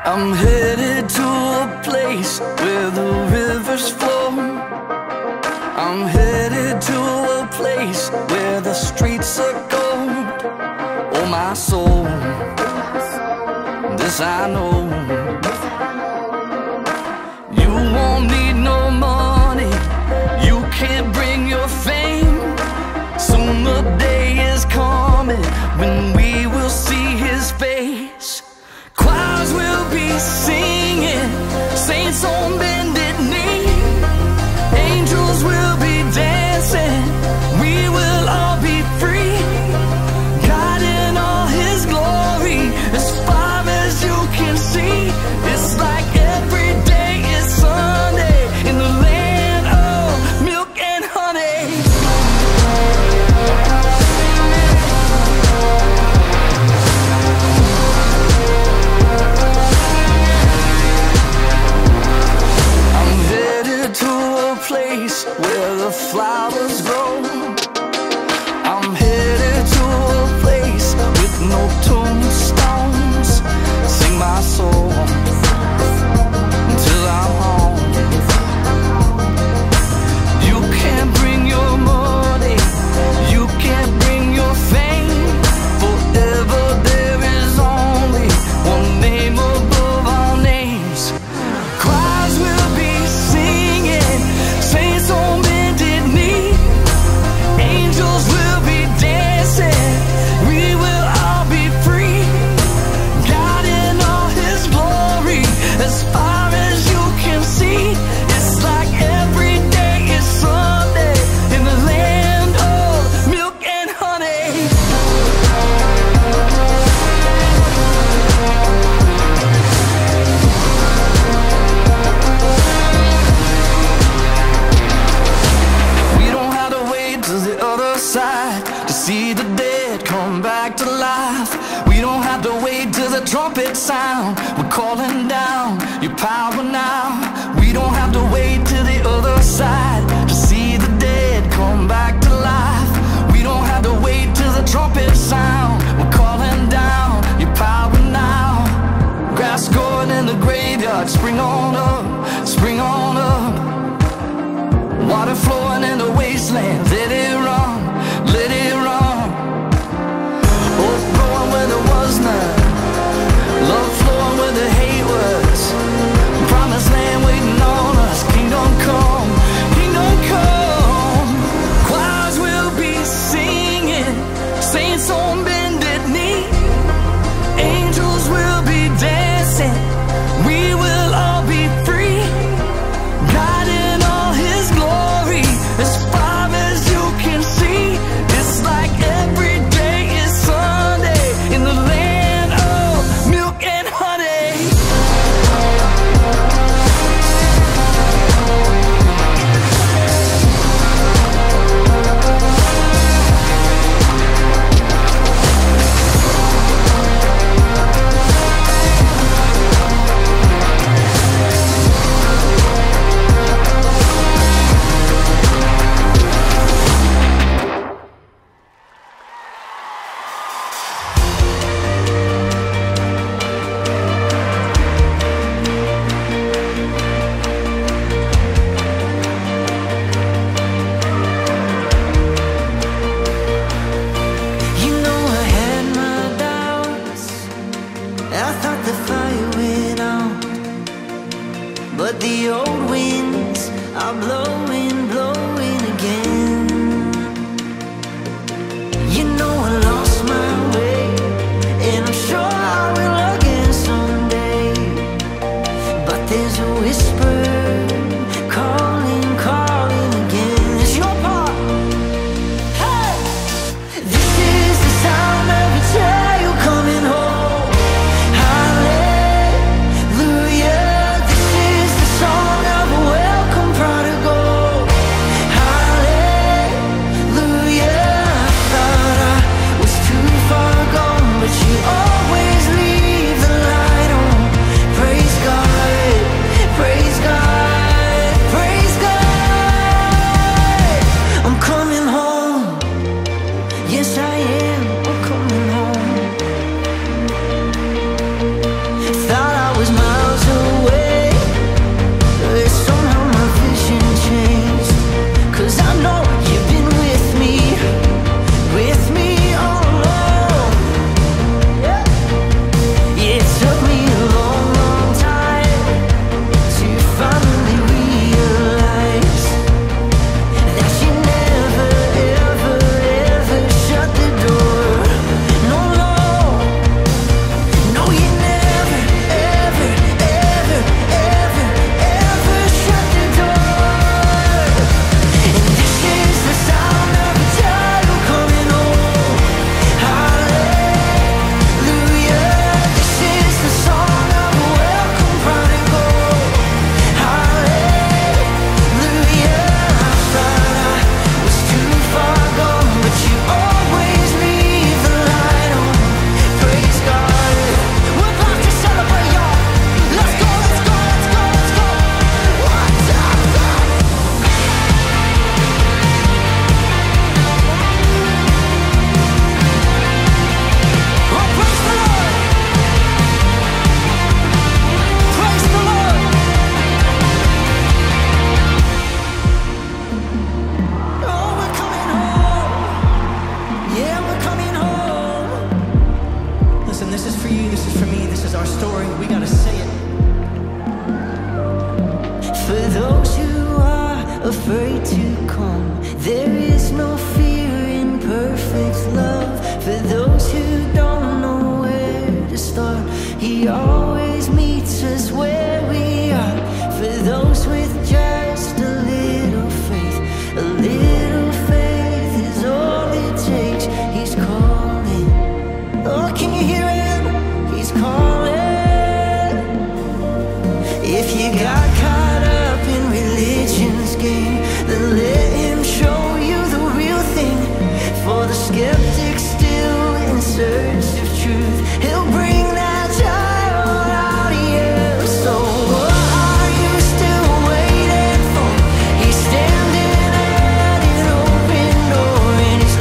I'm headed to a place where the rivers flow. I'm headed to a place where the streets are gold. Oh my soul, this I know. You won't need no money, you can't bring your fame. Soon the day is coming when we will see His face. Choirs will be singing, saints on bended knee, angels will be dancing, we will all be free. God in all His glory, as far as you can see. It's like every day is Sunday in the land of milk and honey. I'm headed to a place where the flowers grow. I'm headed to a place with no tombstones. Sing my soul till I'm home. You can't bring your money, you can't bring your fame. Forever there is only one name above all names. Choirs will be singing, saints on bended knee, angels will be dancing, we will all be free. God in all His glory, as far as you can see. It's like every day is Sunday in the land of milk and honey. We don't have to wait to the other side to see the dead come back to life. We don't have to wait till the trumpet sound. We're calling down your power now. We don't have to wait till the other side to see the dead come back to life. We don't have to wait till the trumpet sound. We're calling down your power now. Grass growing in the graveyard, spring on up, spring on up. Water flowing in the wasteland, let it run, let it run. Hope growing where there was none, love flowing where the hate was. Promised land waiting on us, kingdom come, kingdom come. Choirs will be singing, saints on bended knee, angels will be dancing, we will all be free. God in all His glory, as far as you can see. It's like every day is Sunday in the land of milk and honey. You know I had my doubts, I thought the fire went out, but the old winds are blowing, blowing again. You know I lost my way, and I'm sure I will again someday. But there's a whisper calling, calling again. It's your part. Hey! This is the sound of a child coming home. Hallelujah. This is the song of a welcome prodigal. Hallelujah. I thought I was too far gone, but you always leave the light on. Praise God, praise God, praise God. I'm coming home. Yes, I am. I'm coming home. Thought I was my for you, this is for me, this is our story. We gotta say it. For those who are afraid to come, there is no fear in perfect love. For those who don't know where to start, He always meets us where we are. For those with just a little faith, a little faith is all it takes. He's calling. Oh, can you hear Him? He's calling. If you got caught up in religion's game, then let Him show you the real thing. For the skeptic still in search of truth, He'll bring that child out of you. So what are you still waiting for? He's standing at an open door and He's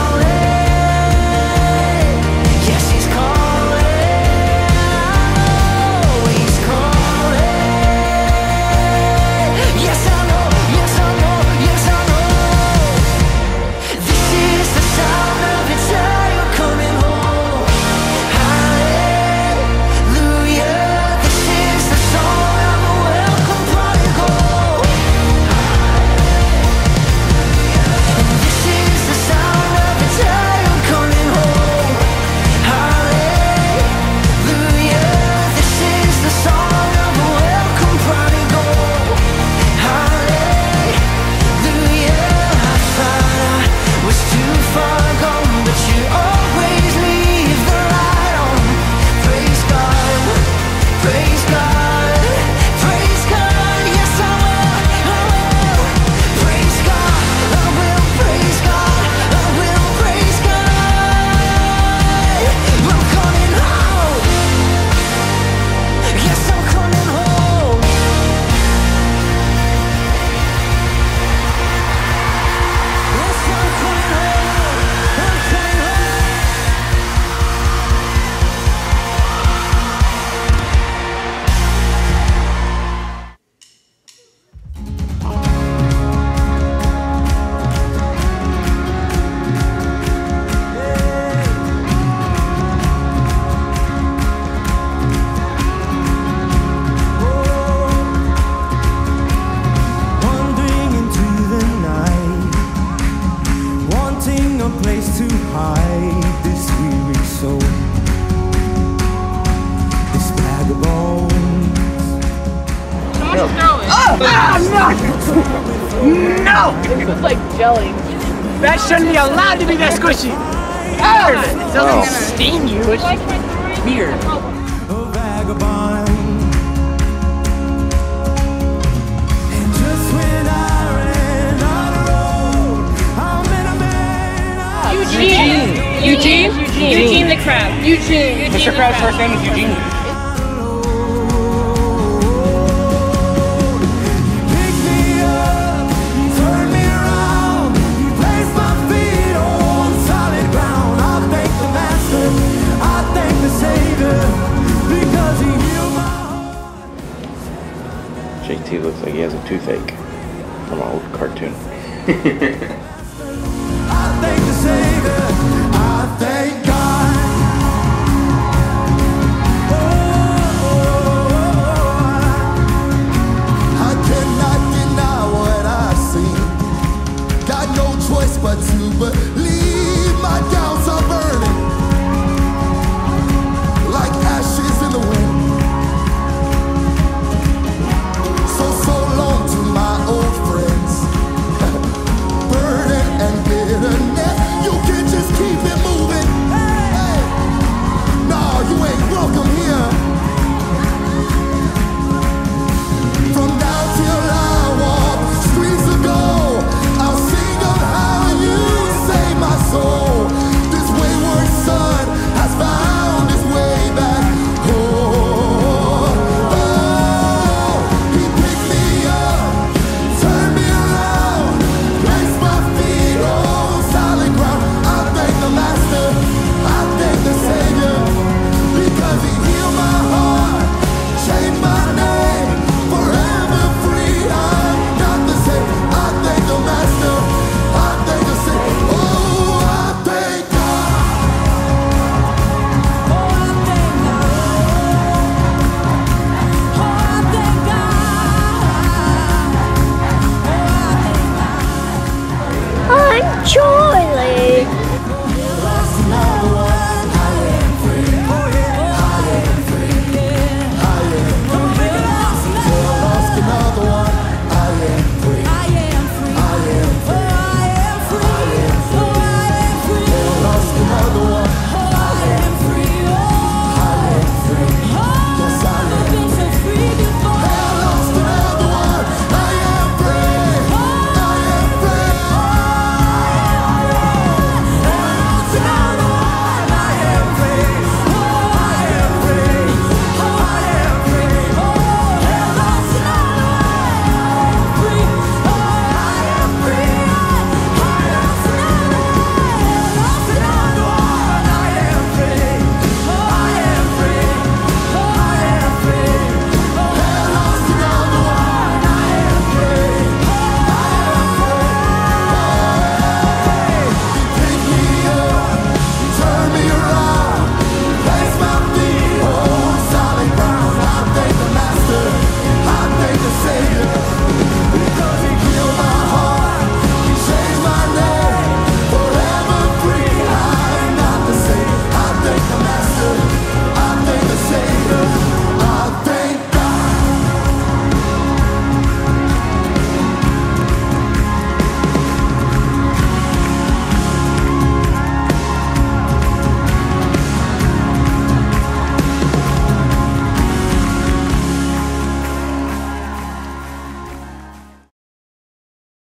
calling. Yes, He's calling. I know He's calling. Yes, I know, yes, I know, yes, I know. This is the sound of a child coming home. Hallelujah. This is the song of a welcome prodigal. This is the sound of a child coming home. Hallelujah. This is the song of a welcome prodigal. Hallelujah. I thought I was too far gone, but You always leave the light on. Praise God, praise God, praise God. Yes, I will. Praise God, I will praise God, I will praise God. I'm coming home. Yes, I'm coming home. Yes, I'm coming home. I'm coming home. Wandering into the night, wanting a place to hide this weary soul, this bag of bones. Someone just throw it. No! It was like jelly. That shouldn't be allowed to be that squishy. It doesn't Sting you. It's weird. A vagabond. And just when I ran on the road, I met a man. Eugene the crab. Eugene. Mr. Krabs' first name is Eugene. Picked me up, turned me around, placed my feet on solid ground. I thank the Master, I thank the Savior, because He healed my heart. JT looks like he has a toothache from an old cartoon.